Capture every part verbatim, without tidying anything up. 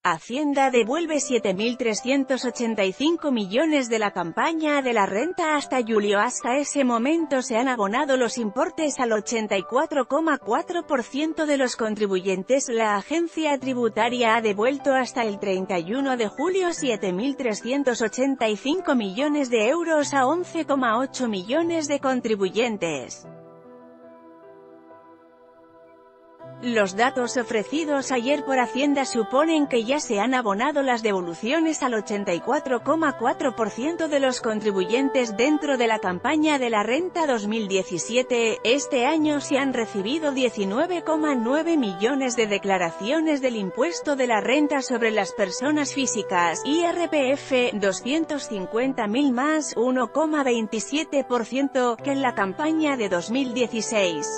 Hacienda devuelve siete mil trescientos ochenta y cinco millones de la campaña de la renta hasta julio. Hasta ese momento se han abonado los importes al ochenta y cuatro coma cuatro por ciento de los contribuyentes. La agencia tributaria ha devuelto hasta el treinta y uno de julio siete mil trescientos ochenta y cinco millones de euros a once coma ocho millones de contribuyentes. Los datos ofrecidos ayer por Hacienda suponen que ya se han abonado las devoluciones al ochenta y cuatro coma cuatro por ciento de los contribuyentes dentro de la campaña de la renta dos mil diecisiete. Este año se han recibido diecinueve coma nueve millones de declaraciones del impuesto de la renta sobre las personas físicas, I R P F, doscientos cincuenta mil más, uno coma veintisiete por ciento, que en la campaña de dos mil dieciséis.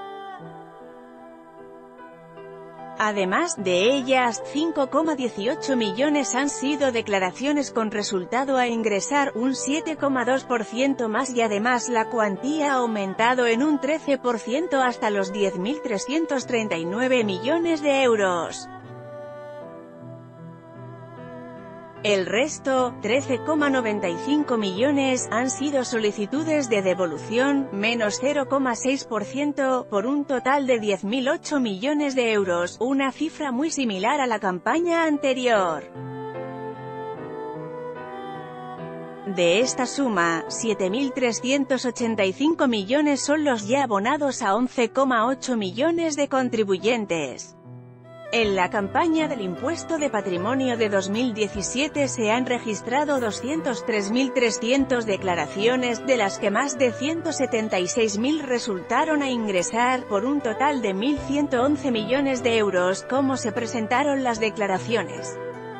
Además de ellas, cinco coma dieciocho millones han sido declaraciones con resultado a ingresar, un siete coma dos por ciento más, y además la cuantía ha aumentado en un trece por ciento hasta los diez mil trescientos treinta y nueve millones de euros. El resto, trece coma noventa y cinco millones, han sido solicitudes de devolución, menos cero coma seis por ciento, por un total de diez mil ocho millones de euros, una cifra muy similar a la campaña anterior. De esta suma, siete mil trescientos ochenta y cinco millones son los ya abonados a once coma ocho millones de contribuyentes. En la campaña del impuesto de patrimonio de dos mil diecisiete se han registrado doscientos tres mil trescientas declaraciones, de las que más de ciento setenta y seis mil resultaron a ingresar, por un total de mil ciento once millones de euros. ¿Cómo se presentaron las declaraciones?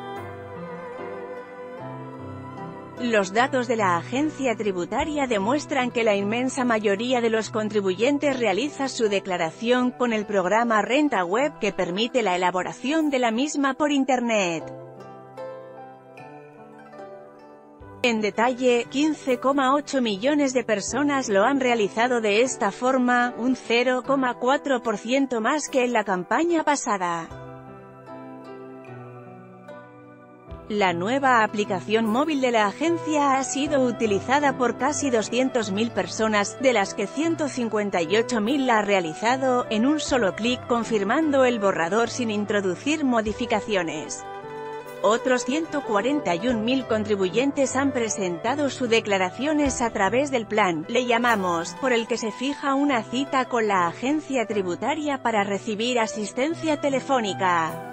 Los datos de la agencia tributaria demuestran que la inmensa mayoría de los contribuyentes realiza su declaración con el programa Renta Web, que permite la elaboración de la misma por Internet. En detalle, quince coma ocho millones de personas lo han realizado de esta forma, un cero coma cuatro por ciento más que en la campaña pasada. La nueva aplicación móvil de la agencia ha sido utilizada por casi doscientas mil personas, de las que ciento cincuenta y ocho mil la ha realizado en un solo clic, confirmando el borrador sin introducir modificaciones. Otros ciento cuarenta y un mil contribuyentes han presentado sus declaraciones a través del plan, le llamamos, por el que se fija una cita con la agencia tributaria para recibir asistencia telefónica.